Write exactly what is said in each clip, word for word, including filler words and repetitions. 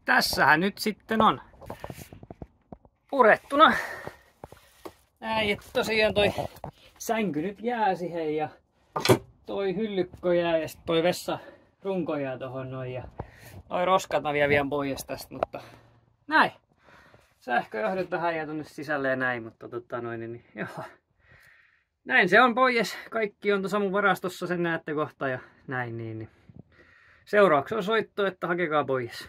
tässähän nyt sitten on purettuna. Näin, että tosiaan toi sänky nyt jää siihen ja toi hyllykko jää ja sitten toi vessarunko jää tohon noin ja noi roskat mä vielä vien pois tästä, mutta näin. Sähköjohdot vähän jää tonne sisälle ja näin, mutta tota noin, niin joo. Näin se on pois. Kaikki on tuossa mun varastossa, sen näette kohta ja näin niin. niin. Seuraavaksi on soitto, että hakekaa pois.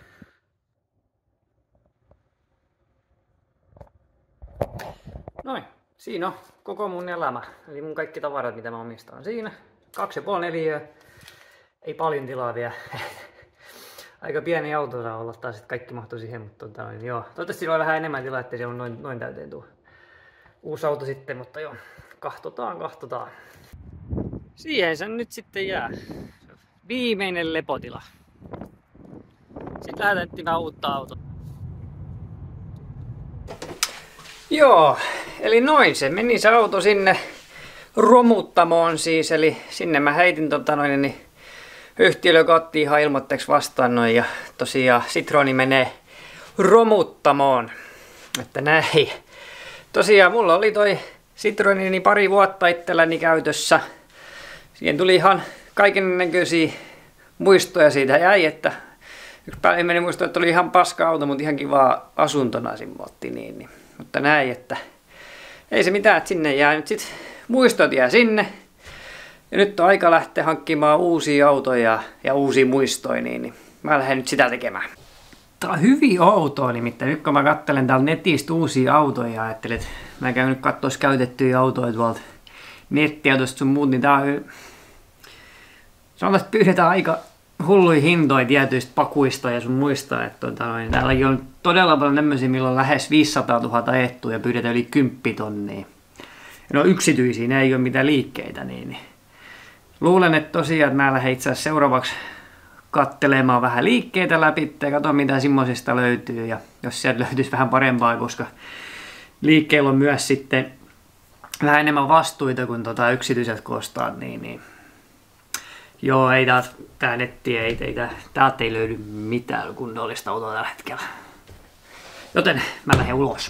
Noin, siinä on koko mun elämä. Eli mun kaikki tavarat, mitä mä omistan siinä. Kaksi ja puoli neliöä. Ei paljon tilaa vielä. Aika pieni auto saa olla taas, että kaikki mahtuu siihen, mutta tota, niin joo. Toivottavasti sillä on vähän enemmän tilaa, ettei se on noin, noin täyteen tuo uusi auto sitten, mutta joo. Kahtotaan, kahtotaan. Siihen se nyt sitten jää. Viimeinen lepotila. Sitten lähdettiin vähän uutta autoa. Joo, eli noin se meni se auto sinne romuttamoon siis, eli sinne mä heitin tota noin, niin yhtiölle, joka otti ihan ilmoitteeksi vastaan noin, ja tosiaan Citroeni menee romuttamoon. Että näin. Tosiaan mulla oli toi Citroeni niin pari vuotta itselläni käytössä. Siihen tuli ihan kaikennäköisiä muistoja siitä jäi, että yksi päiväinen muisto, että oli ihan paska auto, mutta ihan kivaa asuntona simmotti niin, niin. Mutta näin, että ei se mitään, että sinne jää nyt sit muistot jää sinne. Ja nyt on aika lähteä hankkimaan uusia autoja ja uusia muistoja, niin, niin mä lähden nyt sitä tekemään. Tää on hyvin outoa nimittäin. Nyt kun mä katselen täältä netistä uusia autoja ja ajattelin, että mä käyn nyt katsois käytettyjä autoja tuolta nettiautosta sun muut, niin tää on... Sanotaan, että pyydetään aika hulluja hintoja tietyistä pakuista ja sun muista. Että tuota, noin, täälläkin on todella paljon tämmöisiä, millä on lähes viisisataatuhatta ajettua ja pyydetään yli kymmenen tonnia. Ne on yksityisiä, ne ei ole mitään liikkeitä. Niin, niin. Luulen, että tosiaan että mä lähden itse asiassa seuraavaksi kattelemaan vähän liikkeitä läpi ja katsoa mitä semmoisista löytyy. Ja jos sieltä löytyisi vähän parempaa, koska liikkeellä on myös sitten vähän enemmän vastuita kuin tota yksityiset kostaa, niin, niin joo, ei tää, tää netti, ei, ei tää, täältä ei löydy mitään kunnollista autoa tällä hetkellä. Joten mä lähden ulos.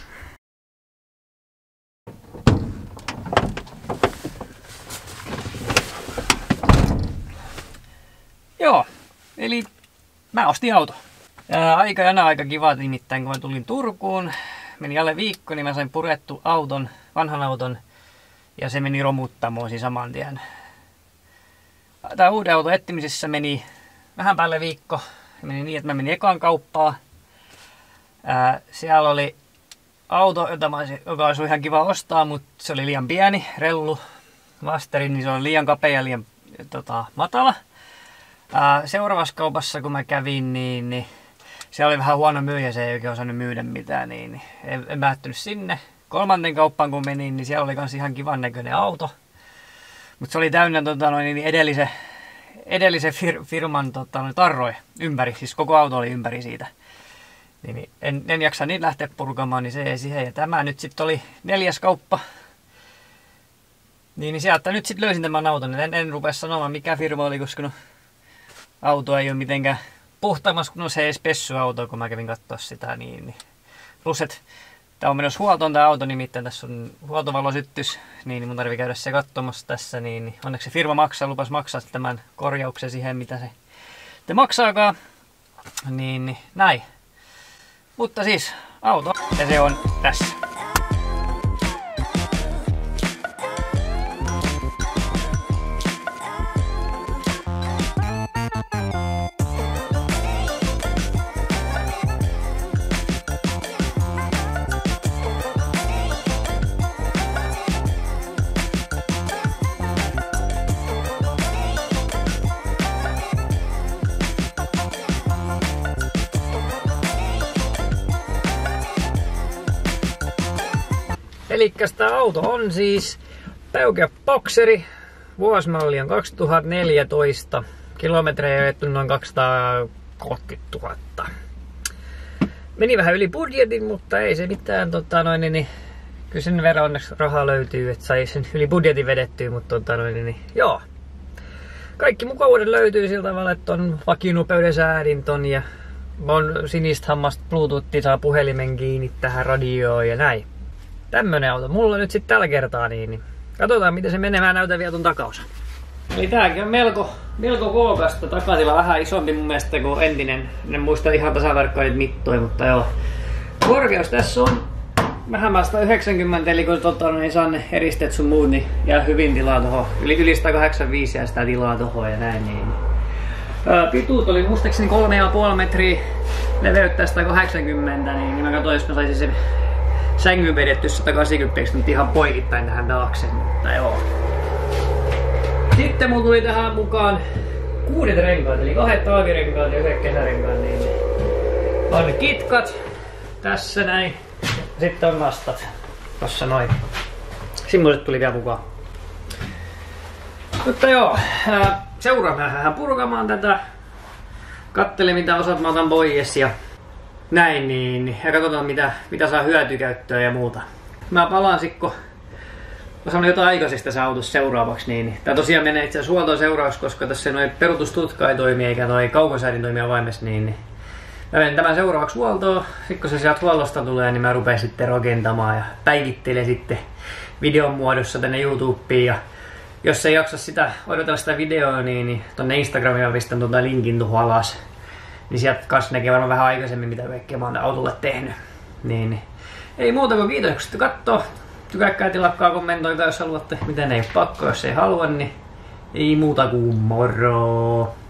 Joo, eli mä ostin auto. Ja aika jana aika kiva nimittäin, kun mä tulin Turkuun. Meni alle viikko, niin mä sain purettu auton, vanhan auton. Ja se meni romuttamoon siis saman tien. Tää uuden auton etsimisessä meni vähän päälle viikko. Se meni niin, että mä menin ekaan kauppaan. Ää, siellä oli auto, jota mä olisin, joka olisi ihan kiva ostaa, mutta se oli liian pieni, rellu, masteri, niin se oli liian kapea ja liian tota, matala. Ää, seuraavassa kaupassa kun mä kävin, niin, niin se oli vähän huono myyjä, se ei oikein osannut myydä mitään, niin, niin en, en päättynyt sinne. Kolmanten kauppaan kun menin, niin siellä oli kans ihan kivan näköinen auto. Mutta se oli täynnä tota, noin, niin edellisen, edellisen fir, firman tota, noin, tarroja ympäri, siis koko auto oli ympäri siitä. Niin, niin en, en jaksa niin lähteä purkamaan, niin se ei siihen. Ja tämä nyt sitten oli neljäs kauppa. Niin, niin sieltä nyt sitten löysin tämän auton. En, en rupea sanomaan mikä firma oli, koska no, auto ei ole mitenkään puhtaammassa kuin no, se edes pessuauto, kun mä kävin katsoa sitä. Niin, niin. Plus, että tää on menossa huoltoon tää auto, nimittäin tässä on huoltovalosyttys, niin, niin mun tarvii käydä se katsomassa tässä, niin, niin onneksi se firma maksaa, lupas maksaa tämän korjauksen siihen, mitä se te maksaakaan, niin, niin näin. Mutta siis auto, ja se on tässä. Elikkäs tää auto on siis Peugeot Boxeri, vuosimalli on kaksituhattaneljätoista, kilometrejä ajettu noin kaksisataakolmekymmentätuhatta. Meni vähän yli budjetin, mutta ei se mitään, tota noin, niin, kyllä sen verran onneksi rahaa löytyy, että sai sen yli budjetin vedettyä, mutta tota noin, niin, joo. Kaikki mukavuudet löytyy sillä tavalla, että on vakionopeuden säädinton ja on sinistä hammasta Bluetooth, saa puhelimen kiinni tähän radioon ja näin. Tämmönen auto. Mulla on nyt sitten tällä kertaa niin, niin katsotaan miten se menee. Mä näytän vielä ton takaosan. Eli tääkin on melko, melko kookasta. Takatila vähän isompi mun mielestä kuin entinen. En muista ihan tasatarkkaan niitä mittoja, mutta joo. Korkeus tässä on vähän mä sata yhdeksänkymmentä, eli kun tota, no, ei saa ne eristeet sun muut, niin jää hyvin tilaa tohon. Yli, yli sata kahdeksankymmentäviisi ja sitä tilaa tohon ja näin niin. Ää, pituut oli muistaakseni kolme pilkku viisi metriä, leveyttä sata kahdeksankymmentä, niin, niin mä katsoin, jos mä saisin sen sängyn vedetty sata kahdeksankymmentä, nyt ihan poikittain tähän taakse, mutta joo. Sitten mun tuli tähän mukaan kuudet renkaat, eli kahdet talvirenkaat ja yhdet kesärenkaat, niin on kitkat tässä näin. Sitten on nastat tossa noin. Semmoiset tuli vielä mukaan. Mutta joo, seuraan vähän purkamaan tätä. Kattelin mitä osat mä otan pois ja näin niin. Ja katsotaan mitä, mitä saa hyötykäyttöä ja muuta. Mä palaan sikko. Mä sanon jotain aikaisesta tässä autossa seuraavaksi. Niin. Tää tosiaan menee itse asiassa huoltoon seuraavaksi, koska tässä noin peruutustutka ei toimi eikä noi kaukosäädin toimi avaimessa. Niin, niin. Mä menen tämän seuraavaksi huoltoon. Sitten kun se sieltä huollosta tulee, niin mä rupean sitten rakentamaan ja päivittelen sitten videon muodossa tänne YouTubeen. Ja jos ei jaksa sitä odotella sitä videoa, niin, niin tonne Instagramiin pistän tuota linkin tuohon alas. Niin sieltä kanssa näkee varmaan vähän aikaisemmin, mitä kaikkea mä oon autolle tehnyt. Niin, niin. Ei muuta kuin kiitos, kun sitten kattoo. Tykäkkää, tilakkaa, kommentoikaa, jos haluatte. Miten ei ole pakko, jos ei halua, niin ei muuta kuin moro!